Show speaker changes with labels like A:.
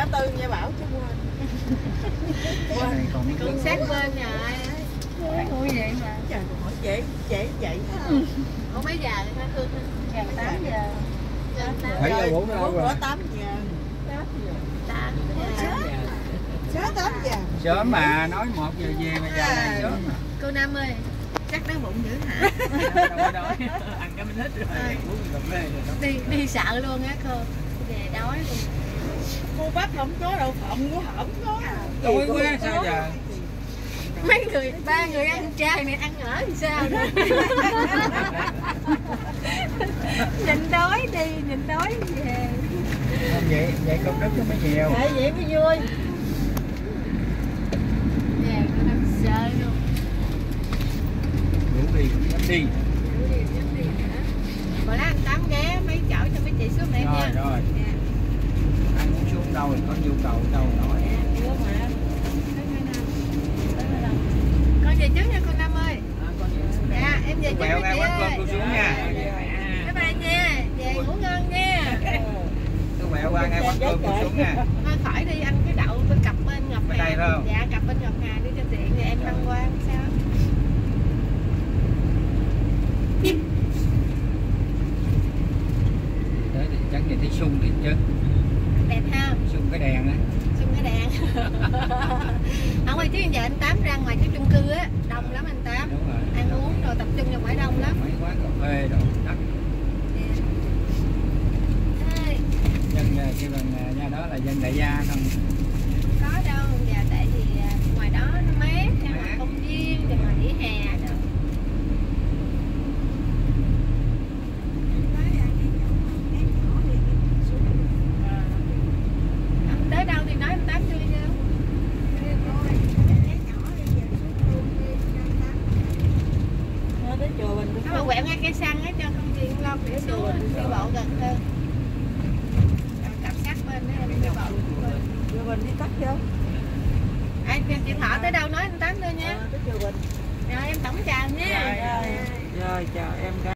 A: ngã tư nha Bảo chứ quên.
B: Con sát bên rồi. Ủa vậy mà.
A: Trời hỏi dễ vậy.
B: Ủa mấy giờ hả Hương? Giờ 8 giờ.
C: 7 giờ 4 đâu rồi.
A: 8 giờ.
B: 8 giờ.
A: Sớm 8 giờ.
C: Sớm mà nói 1 giờ về mà giờ này sớm.
B: Cô Năm ơi, chắc đói bụng dữ hả?
C: Đâu ăn cái mình hết rồi.
B: Đi sợ luôn á cô. Về đói luôn.
A: Cô bác không có đậu phộng của không có.
C: Đói quá sao giờ?
B: Mấy người, 3 người ăn chay này ăn ở thì sao nữa? Nhìn đói đi, nhìn đói về.
C: Vậy công đức nó mới nhiều.
A: Vậy mới vui.
B: Về cô Năm sợ luôn.
C: Ngủ đi, dám đi.
B: Còn lá anh Tám ghé mấy chỗ cho mấy chị xuống đây nha.
C: Rồi. Anh muốn xuống đâu thì có nhu cầu đâu nói.
B: Con về trước nha cô Năm ơi. Dạ em về trước
C: Quẹo
B: mấy
C: ra
B: chị
C: quán cơm
B: ơi.
C: tôi xuống nha.
B: Bye bye nha. Về ngủ ngon nha.
C: Tôi quẹo qua ngay quán cơm tôi xuống nha.
B: Thôi khỏi đi anh cái đậu bên cặp bên Ngọc Hà.
C: Bên đây phải không?
B: Dạ cặp bên Ngọc Hà đi cho tiện rồi em băng qua sao?
C: Đấy thì chắc nhìn thấy sung thì chứ.
B: Đẹp ha.
C: Sung cái đèn á.
B: Sung cái đèn. Ở ngoài chứ giờ anh Tám ra ngoài cái chung cư á, đông lắm anh Tám.
C: Đúng rồi.
B: Ăn uống rồi tập trung vào ngoài đông lắm.
C: Mấy quán cà phê đồ đắt. Dân kêu bằng nhà đó là dân đại gia không?
B: Có đâu, giờ tại vì ngoài đó nó mát, ngoài công viên, rồi ngoài vỉa hè rồi. Tới đâu thì nói anh Tám chưa đi đâu.
A: Tới chùa mình.
B: Nó mà quẹo ngay cây xăng á cho công viên Long để xuống đi bộ gần hơn. Cặp sát bên đó em đi bộ.
A: Chùa mình đi tắt vô.
B: Anh chị Thọ tới đâu nói anh Tám thôi nha.
A: Tới chùa mình.
B: Rồi em tổng chào nha.
A: Rồi chào em.